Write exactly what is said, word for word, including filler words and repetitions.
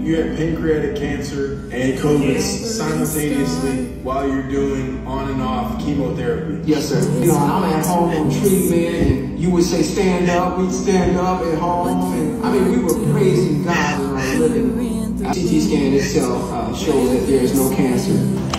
you had pancreatic cancer and COVID simultaneously while you're doing on and off chemotherapy. Yes, sir. You know, I'm at home on treatment, and you would say stand up, we'd stand up at home, and I mean, we were praising God in our living. C T scan itself uh, shows that there is no cancer.